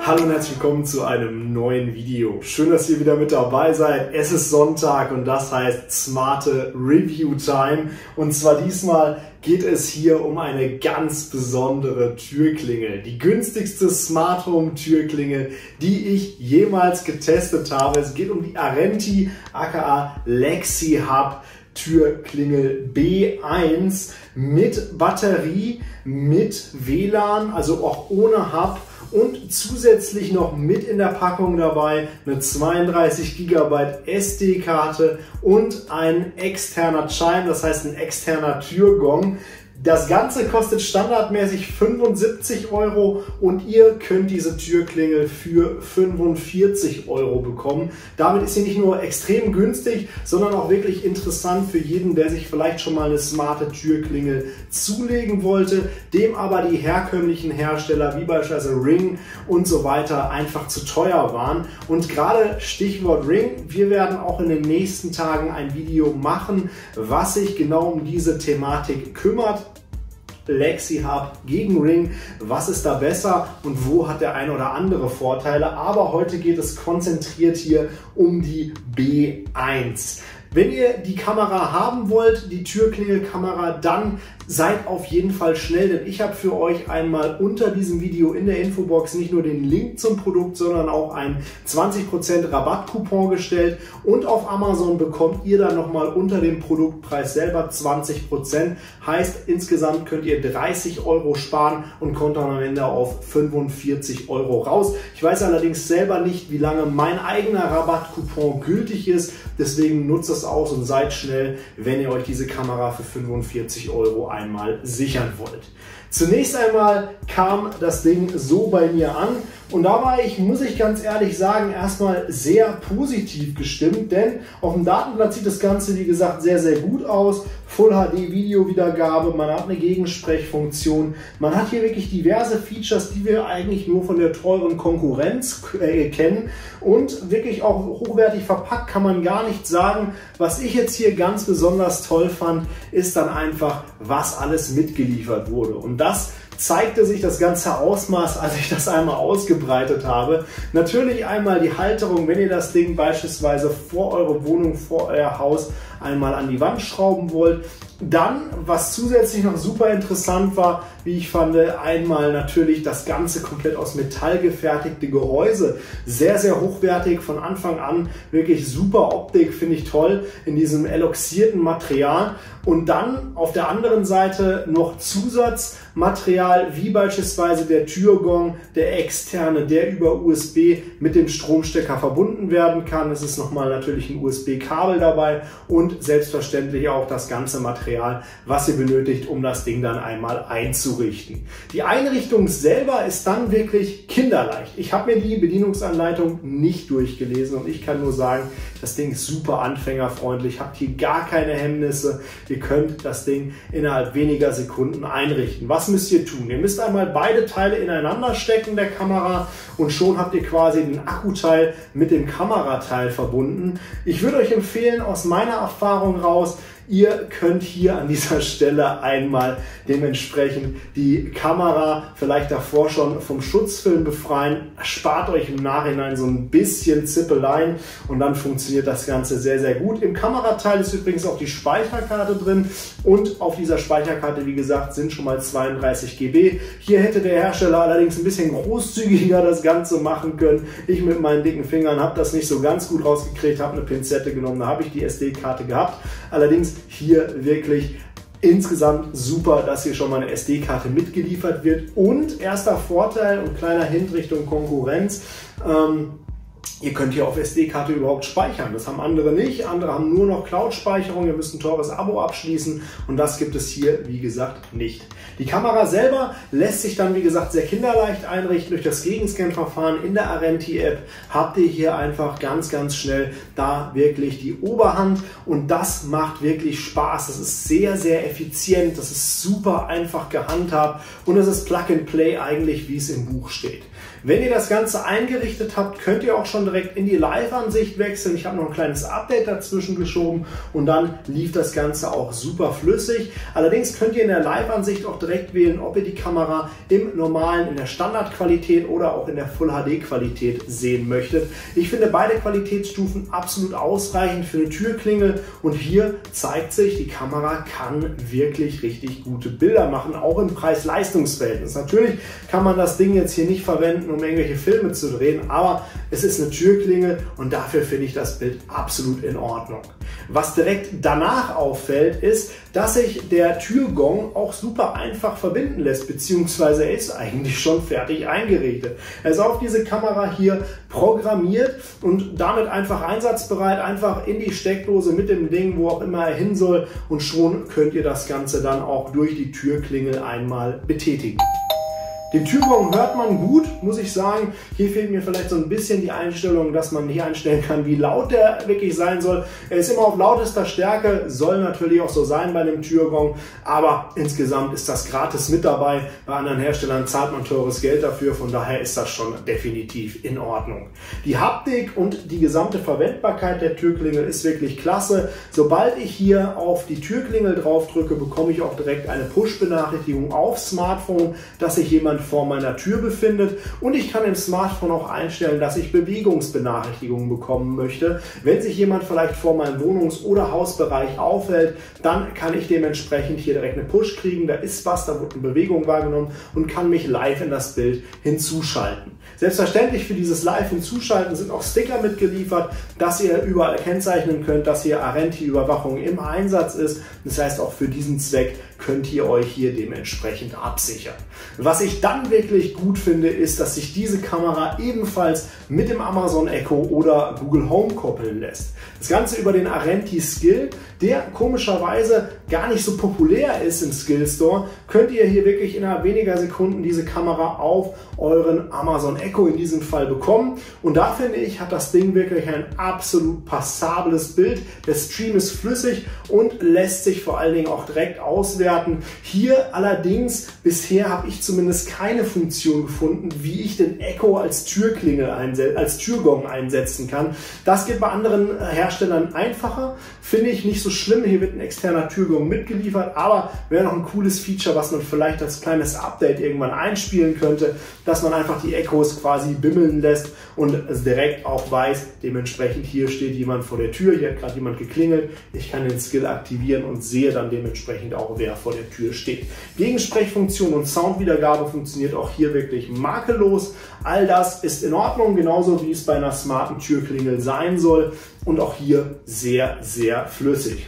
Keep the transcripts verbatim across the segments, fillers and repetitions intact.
Hallo und herzlich willkommen zu einem neuen Video. Schön, dass ihr wieder mit dabei seid. Es ist Sonntag und das heißt smarte Review Time. Und zwar diesmal geht es hier um eine ganz besondere Türklingel. Die günstigste Smart Home Türklingel, die ich jemals getestet habe. Es geht um die Arenti aka Lexi Hub Türklingel B eins mit Batterie, mit W L A N, also auch ohne Hub. Und zusätzlich noch mit in der Packung dabei eine zweiunddreißig Gigabyte S D-Karte und ein externer Chime, das heißt ein externer Türgong. Das Ganze kostet standardmäßig fünfundsiebzig Euro und ihr könnt diese Türklingel für fünfundvierzig Euro bekommen. Damit ist sie nicht nur extrem günstig, sondern auch wirklich interessant für jeden, der sich vielleicht schon mal eine smarte Türklingel zulegen wollte, dem aber die herkömmlichen Hersteller wie beispielsweise Ring und so weiter einfach zu teuer waren. Und gerade Stichwort Ring, wir werden auch in den nächsten Tagen ein Video machen, was sich genau um diese Thematik kümmert. Lexi Hub gegen Ring, was ist da besser und wo hat der ein oder andere Vorteile, aber heute geht es konzentriert hier um die B eins. Wenn ihr die Kamera haben wollt, die Türklingelkamera, dann seid auf jeden Fall schnell, denn ich habe für euch einmal unter diesem Video in der Infobox nicht nur den Link zum Produkt, sondern auch einen zwanzig Prozent Rabattcoupon gestellt und auf Amazon bekommt ihr dann nochmal unter dem Produktpreis selber zwanzig Prozent. Heißt, insgesamt könnt ihr dreißig Euro sparen und kommt dann am Ende auf fünfundvierzig Euro raus. Ich weiß allerdings selber nicht, wie lange mein eigener Rabattcoupon gültig ist, deswegen nutzt es aus und seid schnell, wenn ihr euch diese Kamera für fünfundvierzig Euro einmal sichern wollt. Zunächst einmal kam das Ding so bei mir an und da war ich, muss ich ganz ehrlich sagen, erstmal sehr positiv gestimmt, denn auf dem Datenblatt sieht das Ganze, wie gesagt, sehr, sehr gut aus. Full H D Videowiedergabe, man hat eine Gegensprechfunktion, man hat hier wirklich diverse Features, die wir eigentlich nur von der teuren Konkurrenz äh, kennen und wirklich auch hochwertig verpackt, kann man gar nicht sagen. Was ich jetzt hier ganz besonders toll fand, ist dann einfach, was alles mitgeliefert wurde und das zeigte sich das ganze Ausmaß, als ich das einmal ausgebreitet habe. Natürlich einmal die Halterung, wenn ihr das Ding beispielsweise vor eure Wohnung, vor euer Haus einmal an die Wand schrauben wollt. Dann, was zusätzlich noch super interessant war, wie ich fand, einmal natürlich das Ganze komplett aus Metall gefertigte Gehäuse. Sehr, sehr hochwertig von Anfang an. Wirklich super Optik, finde ich toll, in diesem eloxierten Material. Und dann auf der anderen Seite noch Zusatzmaterial, wie beispielsweise der Türgong, der externe, der über U S B mit dem Stromstecker verbunden werden kann. Es ist nochmal natürlich ein U S B-Kabel dabei und selbstverständlich auch das ganze Material, was ihr benötigt, um das Ding dann einmal einzurichten. Die Einrichtung selber ist dann wirklich kinderleicht. Ich habe mir die Bedienungsanleitung nicht durchgelesen und ich kann nur sagen, das Ding ist super anfängerfreundlich, habt hier gar keine Hemmnisse. Ihr könnt das Ding innerhalb weniger Sekunden einrichten. Was müsst ihr tun? Ihr müsst einmal beide Teile ineinander stecken der Kamera und schon habt ihr quasi den Akkuteil mit dem Kamerateil verbunden. Ich würde euch empfehlen, aus meiner Erfahrung raus, ihr könnt hier an dieser Stelle einmal dementsprechend die Kamera vielleicht davor schon vom Schutzfilm befreien. Spart euch im Nachhinein so ein bisschen Zippeleien und dann funktioniert das Ganze sehr, sehr gut. Im Kamerateil ist übrigens auch die Speicherkarte drin und auf dieser Speicherkarte, wie gesagt, sind schon mal zweiunddreißig Gigabyte. Hier hätte der Hersteller allerdings ein bisschen großzügiger das Ganze machen können. Ich mit meinen dicken Fingern habe das nicht so ganz gut rausgekriegt, habe eine Pinzette genommen, da habe ich die S D-Karte gehabt. Allerdings hier wirklich insgesamt super, dass hier schon mal eine S D-Karte mitgeliefert wird. Und erster Vorteil und kleiner Hint Richtung Konkurrenz, ähm, ihr könnt hier auf S D-Karte überhaupt speichern. Das haben andere nicht. Andere haben nur noch Cloud-Speicherung. Ihr müsst ein teures Abo abschließen und das gibt es hier, wie gesagt, nicht. Die Kamera selber lässt sich dann, wie gesagt, sehr kinderleicht einrichten. Durch das Gegenscan-Verfahren in der Arenti-App habt ihr hier einfach ganz, ganz schnell da wirklich die Oberhand und das macht wirklich Spaß. Das ist sehr, sehr effizient. Das ist super einfach gehandhabt und es ist Plug and Play eigentlich, wie es im Buch steht. Wenn ihr das Ganze eingerichtet habt, könnt ihr auch schon direkt in die Live-Ansicht wechseln. Ich habe noch ein kleines Update dazwischen geschoben und dann lief das Ganze auch super flüssig. Allerdings könnt ihr in der Live-Ansicht auch direkt wählen, ob ihr die Kamera im normalen, in der Standardqualität oder auch in der Full H D-Qualität sehen möchtet. Ich finde beide Qualitätsstufen absolut ausreichend für eine Türklingel und hier zeigt sich, die Kamera kann wirklich richtig gute Bilder machen, auch im Preis-Leistungs-Verhältnis. Natürlich kann man das Ding jetzt hier nicht verwenden, um irgendwelche Filme zu drehen, aber es ist eine Türklingel und dafür finde ich das Bild absolut in Ordnung. Was direkt danach auffällt, ist, dass sich der Türgong auch super einfach verbinden lässt, beziehungsweise er ist eigentlich schon fertig eingerichtet. Er ist auf diese Kamera hier programmiert und damit einfach einsatzbereit, einfach in die Steckdose mit dem Ding, wo auch immer er hin soll, und schon könnt ihr das Ganze dann auch durch die Türklingel einmal betätigen. Den Türgong hört man gut, muss ich sagen. Hier fehlt mir vielleicht so ein bisschen die Einstellung, dass man hier einstellen kann, wie laut der wirklich sein soll. Er ist immer auf lautester Stärke, soll natürlich auch so sein bei einem Türgong, aber insgesamt ist das gratis mit dabei. Bei anderen Herstellern zahlt man teures Geld dafür, von daher ist das schon definitiv in Ordnung. Die Haptik und die gesamte Verwendbarkeit der Türklingel ist wirklich klasse. Sobald ich hier auf die Türklingel drauf drücke, bekomme ich auch direkt eine Push-Benachrichtigung aufs Smartphone, dass sich jemand vor meiner Tür befindet, und ich kann im Smartphone auch einstellen, dass ich Bewegungsbenachrichtigungen bekommen möchte. Wenn sich jemand vielleicht vor meinem Wohnungs- oder Hausbereich aufhält, dann kann ich dementsprechend hier direkt eine Push kriegen, da ist was, da wird eine Bewegung wahrgenommen, und kann mich live in das Bild hinzuschalten. Selbstverständlich für dieses Live-Hinzuschalten sind auch Sticker mitgeliefert, dass ihr überall kennzeichnen könnt, dass hier Arenti-Überwachung im Einsatz ist. Das heißt, auch für diesen Zweck könnt ihr euch hier dementsprechend absichern. Was ich dann wirklich gut finde, ist, dass sich diese Kamera ebenfalls mit dem Amazon Echo oder Google Home koppeln lässt. Das Ganze über den Arenti Skill, der komischerweise gar nicht so populär ist im Skill Store, könnt ihr hier wirklich innerhalb weniger Sekunden diese Kamera auf euren Amazon Echo in diesem Fall bekommen. Und da finde ich, hat das Ding wirklich ein absolut passables Bild. Der Stream ist flüssig und lässt sich vor allen Dingen auch direkt auswerten. Hier allerdings, bisher habe ich zumindest keine Funktion gefunden, wie ich den Echo als Türklingel einsetzen, als Türgong einsetzen kann. Das geht bei anderen Herstellern einfacher. Finde ich nicht so schlimm. Hier wird ein externer Türgong mitgeliefert, aber wäre noch ein cooles Feature, was man vielleicht als kleines Update irgendwann einspielen könnte, dass man einfach die Echos quasi bimmeln lässt und es direkt auch weiß, dementsprechend hier steht jemand vor der Tür, hier hat gerade jemand geklingelt, ich kann den Skill aktivieren und sehe dann dementsprechend auch, wer vor der Tür steht. Gegensprechfunktion und Soundwiedergabe funktioniert auch hier wirklich makellos. All das ist in Ordnung, genauso wie es bei einer smarten Türklingel sein soll, und auch hier sehr, sehr flüssig.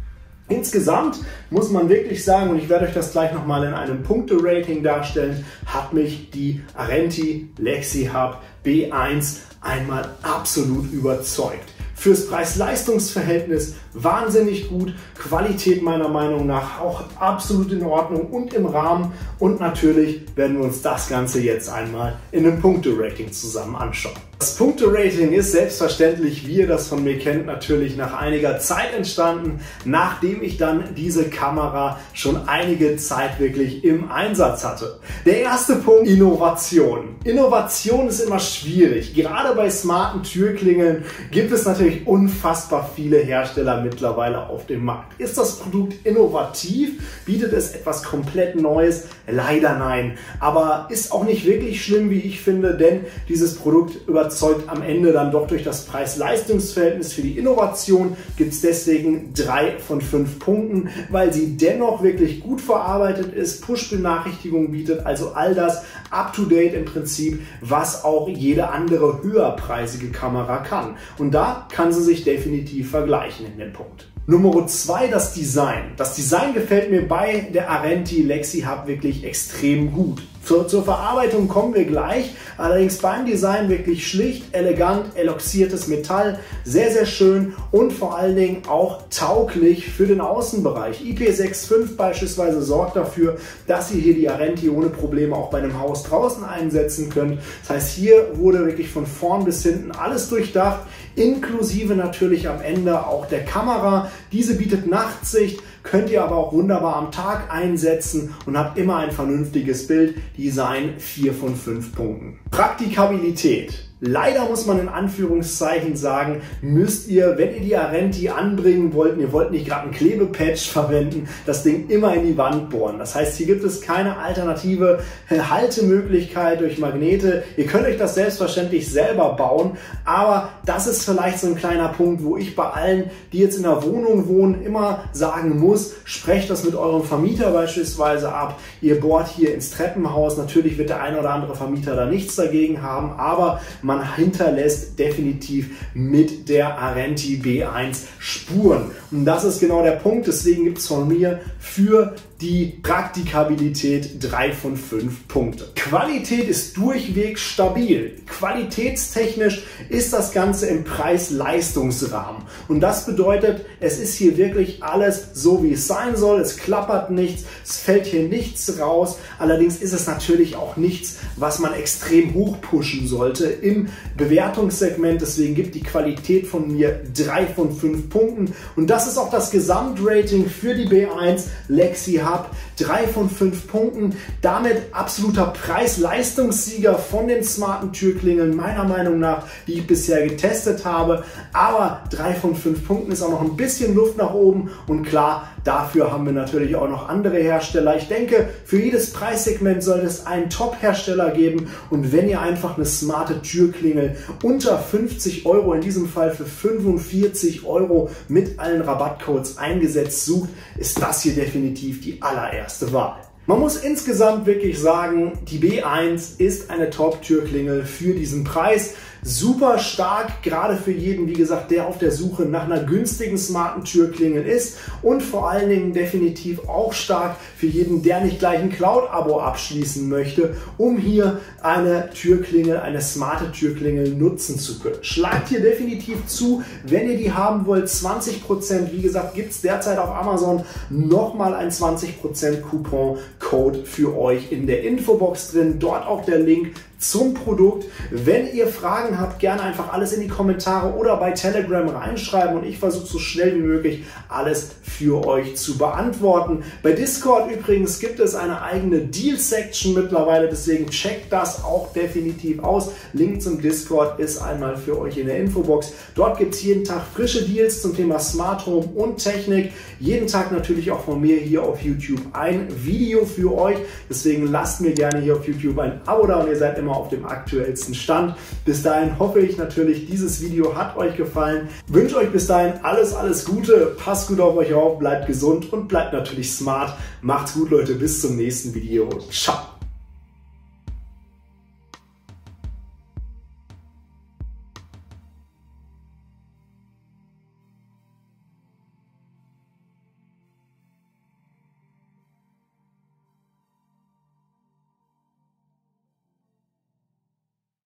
Insgesamt muss man wirklich sagen, und ich werde euch das gleich nochmal in einem Punkte-Rating darstellen, hat mich die Arenti LexiHub B eins einmal absolut überzeugt. Fürs Preis-Leistungs-Verhältnis wahnsinnig gut, Qualität meiner Meinung nach auch absolut in Ordnung und im Rahmen, und natürlich werden wir uns das Ganze jetzt einmal in einem Punkte-Rating zusammen anschauen. Das Punkte-Rating ist selbstverständlich, wie ihr das von mir kennt, natürlich nach einiger Zeit entstanden, nachdem ich dann diese Kamera schon einige Zeit wirklich im Einsatz hatte. Der erste Punkt: Innovation. Innovation ist immer schwierig. Gerade bei smarten Türklingeln gibt es natürlich unfassbar viele Hersteller mittlerweile auf dem Markt. Ist das Produkt innovativ? Bietet es etwas komplett Neues? Leider nein. Aber ist auch nicht wirklich schlimm, wie ich finde, denn dieses Produkt überzeugt am Ende dann doch durch das Preis-Leistungs-Verhältnis. Für die Innovation gibt es deswegen drei von fünf Punkten, weil sie dennoch wirklich gut verarbeitet ist, Push-Benachrichtigungen bietet, also all das up-to-date im Prinzip, was auch jede andere höherpreisige Kamera kann. Und da kann sie sich definitiv vergleichen in dem Punkt. Nummer zwei, das Design. Das Design gefällt mir bei der Arenti LexiHub wirklich extrem gut. Zur, zur Verarbeitung kommen wir gleich, allerdings beim Design wirklich schlicht, elegant, eloxiertes Metall, sehr, sehr schön und vor allen Dingen auch tauglich für den Außenbereich. I P sechs Komma fünf beispielsweise sorgt dafür, dass ihr hier die Arenti ohne Probleme auch bei einem Haus draußen einsetzen könnt. Das heißt, hier wurde wirklich von vorn bis hinten alles durchdacht, inklusive natürlich am Ende auch der Kamera. Diese bietet Nachtsicht, könnt ihr aber auch wunderbar am Tag einsetzen und habt immer ein vernünftiges Bild. Design vier von fünf Punkten. Praktikabilität. Leider muss man in Anführungszeichen sagen, müsst ihr, wenn ihr die Arenti anbringen wollt, und ihr wollt nicht gerade einen Klebepatch verwenden, das Ding immer in die Wand bohren. Das heißt, hier gibt es keine alternative Haltemöglichkeit durch Magnete. Ihr könnt euch das selbstverständlich selber bauen, aber das ist vielleicht so ein kleiner Punkt, wo ich bei allen, die jetzt in der Wohnung wohnen, immer sagen muss, sprecht das mit eurem Vermieter beispielsweise ab. Ihr bohrt hier ins Treppenhaus. Natürlich wird der ein oder andere Vermieter da nichts dagegen haben, aber man hinterlässt definitiv mit der Arenti B eins Spuren. Und das ist genau der Punkt. Deswegen gibt es von mir für die Praktikabilität drei von fünf Punkte. Qualität ist durchweg stabil. Qualitätstechnisch ist das Ganze im Preis-Leistungsrahmen. Und das bedeutet, es ist hier wirklich alles so, wie es sein soll. Es klappert nichts, es fällt hier nichts raus. Allerdings ist es natürlich auch nichts, was man extrem hoch pushen sollte im Bewertungssegment. Deswegen gibt die Qualität von mir drei von fünf Punkten. Und das ist auch das Gesamtrating für die B eins Lexi Hub. drei von fünf Punkten. Damit absoluter Preis-Leistungssieger von den smarten Türklingeln, meiner Meinung nach, die ich bisher getestet habe. Aber drei von fünf Punkten ist auch noch ein bisschen Luft nach oben. Und klar, dafür haben wir natürlich auch noch andere Hersteller. Ich denke, für jedes Preissegment sollte es einen Top-Hersteller geben. Und wenn ihr einfach eine smarte Türklingel unter fünfzig Euro, in diesem Fall für fünfundvierzig Euro mit allen Rabattcodes eingesetzt sucht, ist das hier definitiv die allererste Wahl. Man muss insgesamt wirklich sagen, die B eins ist eine Top-Türklingel für diesen Preis. Super stark, gerade für jeden, wie gesagt, der auf der Suche nach einer günstigen smarten Türklingel ist, und vor allen Dingen definitiv auch stark für jeden, der nicht gleich ein Cloud-Abo abschließen möchte, um hier eine Türklingel, eine smarte Türklingel nutzen zu können. Schlagt hier definitiv zu, wenn ihr die haben wollt. zwanzig Prozent, wie gesagt, gibt es derzeit auf Amazon nochmal ein zwanzig Prozent Coupon-Code für euch in der Infobox drin. Dort auch der Link zum Produkt. Wenn ihr Fragen habt, gerne einfach alles in die Kommentare oder bei Telegram reinschreiben und ich versuche so schnell wie möglich alles für euch zu beantworten. Bei Discord übrigens gibt es eine eigene Deal-Section mittlerweile, deswegen checkt das auch definitiv aus. Link zum Discord ist einmal für euch in der Infobox. Dort gibt es jeden Tag frische Deals zum Thema Smart Home und Technik. Jeden Tag natürlich auch von mir hier auf YouTube ein Video für euch. Deswegen lasst mir gerne hier auf YouTube ein Abo da und ihr seid immer auf dem aktuellsten Stand. Bis dahin hoffe ich natürlich, dieses Video hat euch gefallen. Wünsche euch bis dahin alles, alles Gute. Passt gut auf euch auf, bleibt gesund und bleibt natürlich smart. Macht's gut, Leute. Bis zum nächsten Video. Ciao.